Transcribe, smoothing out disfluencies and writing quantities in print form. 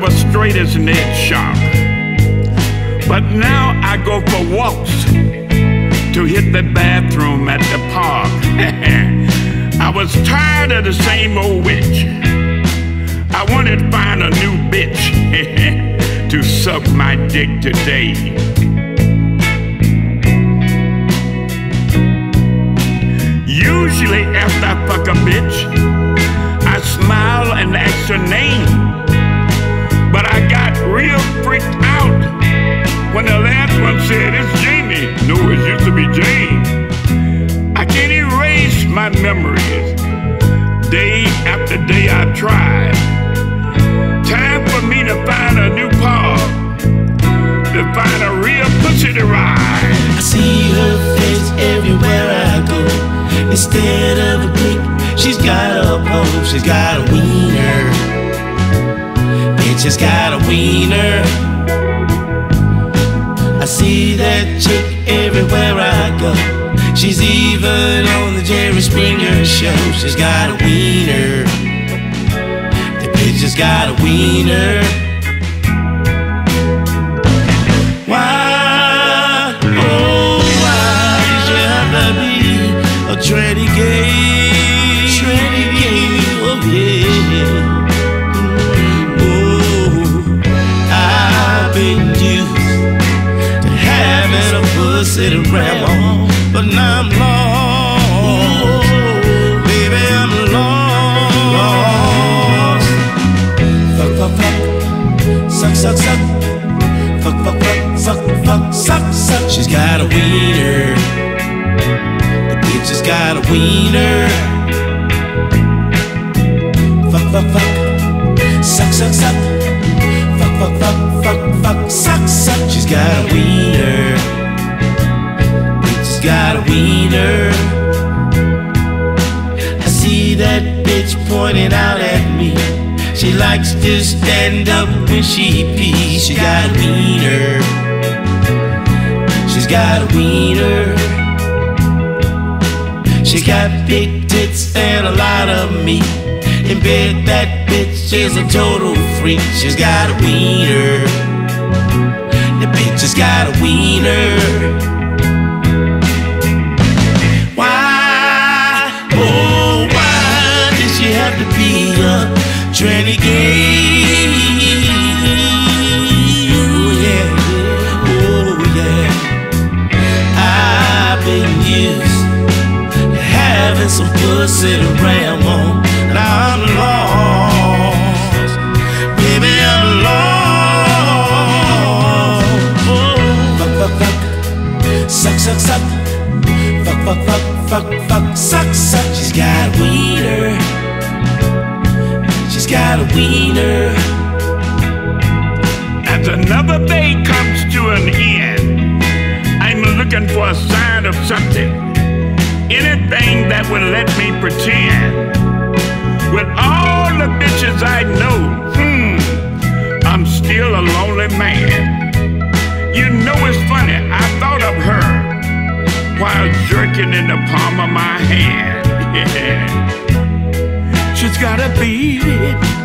was straight as an egg shark. But now I go for walks to hit the bathroom at the park. I was tired of the same old witch. I wanted to find a new bitch to suck my dick today. Usually after I fuck a bitch, I smile and ask her name. But I got real freaked out when the last one said, "It's Jamie." No, it used to be Jane. I can't erase my memories. Day after day I've tried. Time for me to find a new paw, to find a real pussy to ride. I see her face everywhere I go. Instead of a dick, she's got a pole. She's got a wiener. Bitch, she's got a wiener. I see that chick everywhere I go. She's even on the Jerry Springer show. She's got a wiener. The bitch has got a wiener. Why, oh why did you have to be a tranny gay? Tranny gay, oh yeah. Oh, I've been used to having a pussy to ram on, but now I'm lost. Baby, I'm lost. Fuck, fuck, fuck. Suck, suck, suck. Fuck, fuck, fuck. Fuck, fuck, suck, suck. She's got a wiener. The bitch has got a wiener. Fuck, fuck, fuck. Suck, suck, suck. Fuck, fuck, fuck. Fuck, fuck, suck, suck. She's got a wiener. Got a wiener. I see that bitch pointing out at me. She likes to stand up when she pees. She got a wiener. She's got a wiener. She got big tits and a lot of meat. In bed, that bitch is a total freak. She's got a wiener. The bitch has got a wiener. Have to be a tranny gay. Oh yeah, oh yeah. I've been used to having some pussy to ram on. Now I'm lost, baby, I'm lost. Oh, fuck, fuck, fuck, suck, suck, suck. Fuck, fuck, fuck, fuck, fuck, suck, suck. She's got a wiener. She's got a wiener. As another day comes to an end, I'm looking for a sign of something. Anything that will let me pretend. With all the bitches I know, I'm still a lonely man. You know it's funny, I thought of her while jerking in the palm of my hand. She's got a beat it.